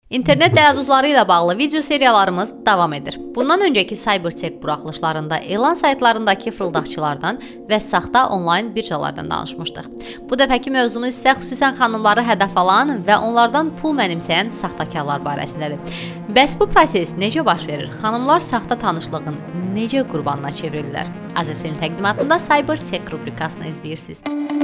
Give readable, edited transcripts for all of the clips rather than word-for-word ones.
İnternet dələduzları ilə bağlı video seriyalarımız davam edir. Bundan öncəki CyberTech buraxılışlarında elan saytlarındakı fırıldaqçılardan və saxta onlayn birjalardan danışmışdıq. Bu dəfəki mövzumuz isə xüsusən xanımları hədəf alan və onlardan pul mənimsəyən saxtakarlar barəsindədir. Bəs bu proses necə baş verir? Xanımlar saxta tanışlığın necə qurbanına çevrilirlər? Azərselin təqdimatında CyberTech rubrikasını izləyirsiniz.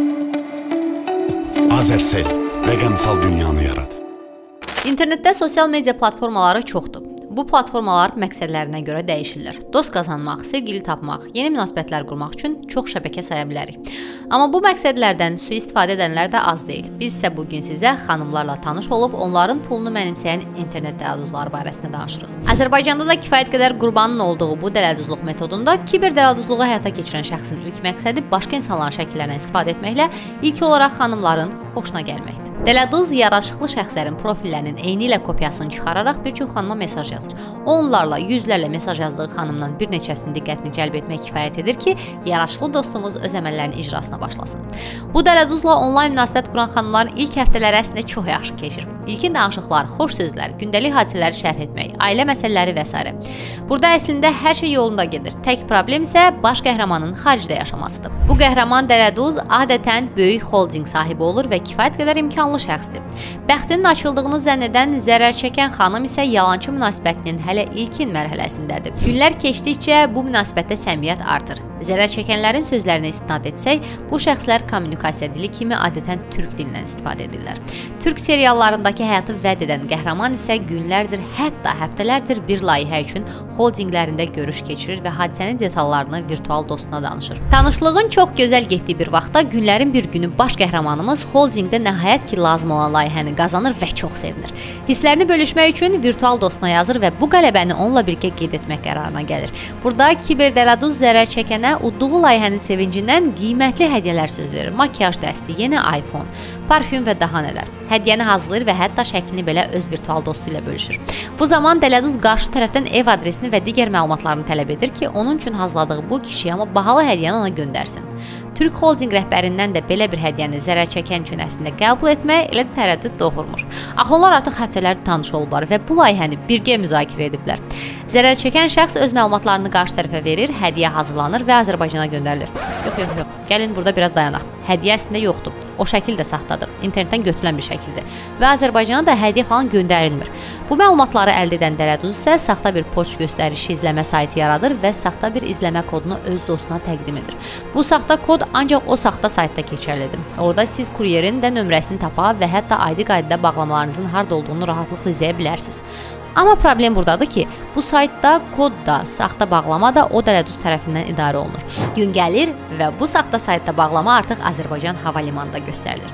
Azərsel, rəqəmsal dünyanı yarat. İnternetdə sosial media platformaları çoxdur. Bu platformalar məqsədlərinə görə dəyişirlər. Dost qazanmaq, sevgili tapmaq, yeni münasibətlər qurmaq üçün çox şəbəkə saya bilərik. Amma bu məqsədlərdən sui-istifadə edənlər də az deyil. Biz isə bugün sizə xanımlarla tanış olub, onların pulunu mənimsəyən internet dələduzları barəsində danışırıq. Azərbaycanda da kifayət qədər qurbanın olduğu bu dələduzluq metodunda kiber dələduzluğu həyata keçirən şəxsin ilk məqsədi başqa insanların şəkillərindən istifadə etməklə ilk olaraq xanımların xoşuna gəlməkdir. Dələduz yaraşıqlı şəxslərin profillərinin eyni ilə kopyasını çıxararaq bir çox xanıma mesaj yazır. Onlarla yüzlərlə mesaj yazdığı xanımdan bir neçəsinin diqqətini cəlb etmək kifayət edir ki, yaraşıqlı dostumuz öz əməllərinin icrasına başlasın. Bu dələduzla onlayn münasibət quran xanımların ilk həftələri əslində çox yaxşı keçir. İlkin danışıqlar, xoş sözlər, gündəlik hadisələri şərh etmək, ailə məsələləri və s. Burada əslində hər şey yolunda gedir. Tək problem isə baş qəhrəmanın xaricdə yaşamasıdır. Bu qəhrəman dələduz adətən böyük holding sahibi olur və kifayət qədər imkanlı şəxsdir. Bəxtinin açıldığını zənn edən, zərər çəkən xanım isə yalançı münasibətinin hələ ilkin mərhələsindədir. Günlər keçdikcə bu münasibətdə səmiyyət artır. Zərər çəkənlərin sözlərinə istinad etsək, bu şəxslər kommunikasiya dili kimi adətən türk dilindən istifadə edirlər. Türk seriallarındakı həyatı vəd edən qəhrəman isə günlərdir, hətta həftələrdir bir layihə üçün holdinglərində görüş keçirir və hadisənin detallarını virtual dostuna danışır. Tanışlığın çox gözəl getdiyi bir vaxtda günlərin bir günü baş qəhrəmanımız holdingdə nəhayət ki lazım olan layihəni qazanır və çox sevinir. Hisslərini bölüşmək üçün virtual dostuna yazır və bu qələbəni onunla birgə qeyd etmək qərarına gəlir. Burada kiber dələduz zərər çəkənə udduğu layihənin sevincindən qiymətli hədiyyələr söz verir. Makyaj dəsti, yeni iPhone, parfüm və daha nələr. Hədiyyəni hazırlayır və hətta şəklini belə öz virtual dostu ilə bölüşür. Bu zaman dələduz qarşı tərəfdən ev adresini və digər məlumatlarını tələb edir ki, onun üçün hazırladığı bu kiçik amma bahalı hədiyyəni ona göndərsin. Türk holding rəhbərindən də belə bir hədiyyəni zərər çəkən üçün əslində qəbul etmək elə tərəddüd doğurmur. Axı onlar artıq həftələrdir tanış olublar və bu layihəni birgə müzakirə ediblər. Zərər çəkən şəxs öz məlumatlarını qarşı tərəfə verir, hədiyyə hazırlanır və Azərbaycana göndərilir. Yox. Gəlin burada biraz dayanaq. Hədiyyə əslində yoxdur. O şəkil də saxtadır. İnternetdən götürülən bir şəkildir. Və Azərbaycana da hədiyyə falan göndərilmir. Bu məlumatları əldə edən dələduz isə saxta bir poçt göstərişi izləmə saytı yaradır və saxta bir izləmə kodunu öz dostuna təqdim edir. Bu saxta kod ancaq o saxta saytda keçərlidir. Orada siz kuryerin də nömrəsini tapa və hətta ID qaydada bağlamalarınızın harda olduğunu rahatlıqla izləyə bilərsiniz. Amma problem buradadır ki, bu saytda kod da, saxta bağlama da o dələduz tərəfindən idarə olunur. Gün gəlir və bu saxta saytda bağlama artıq Azərbaycan hava limanında göstərilir.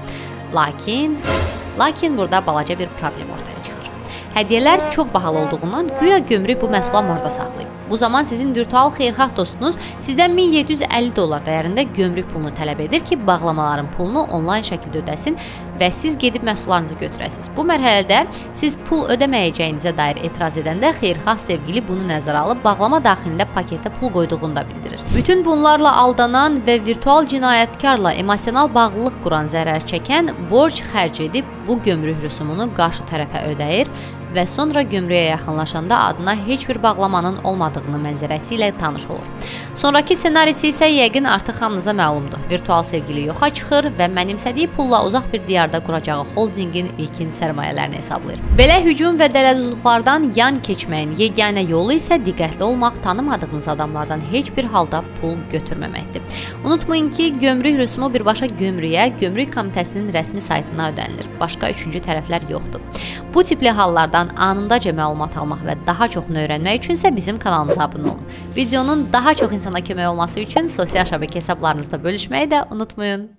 Lakin burada balaca bir problem ortaya çıxır. Hədiyyələr çox bahalı olduğundan güya gömrük bu məhsulu ambarda saxlayıb. Bu zaman sizin virtual xeyirxah dostunuz sizdən $1750 dəyərində gömrük pulunu tələb edir ki, bağlamaların pulunu onlayn şəkildə ödəsin və siz gedib məhsullarınızı götürəsiniz. Bu mərhələdə siz pul ödəməyəcəyinizə dair etiraz edəndə xeyirxah sevgili bunu nəzərə alıb bağlama daxilində paketə pul qoyduğunu da bildirir. Bütün bunlarla aldanan və virtual cinayətkarla emosional bağlılıq quran zərər çəkən borc xərc edib bu gömrük rüsumunu qarşı tərəfə ödəyir və sonra gömrüyə yaxınlaşanda adına heç bir bağlamanın olmadığını mənzərəsi ilə tanış olur. Sonrakı senarisi isə yəqin artıq hamınıza məlumdur. Virtual sevgili yoxa çıxır və mənimsədiyi pulla uzaq bir diyarda quracağı holdingin ilkin sərmayələrini hesablayır. Belə hücum və dələduzluqlardan yan keçməyin yeganə yolu isə diqqətli olmaq, tanımadığınız adamlardan heç bir halda pul götürməməkdir. Unutmayın ki, gömrük rüsumu birbaşa gömrüyə, gömrük komitəsinin rəsmi saytına ödənilir. Başqa üçüncü tərəflər yoxdur. Bu tipli hallardan anındaca məlumat almaq və daha çoxunu öyrənmək üçünsə bizim kanalımıza abunə olun. Videonun daha çox insana kömək olması üçün sosial şəbəkə hesablarınızda bölüşməyi də unutmayın.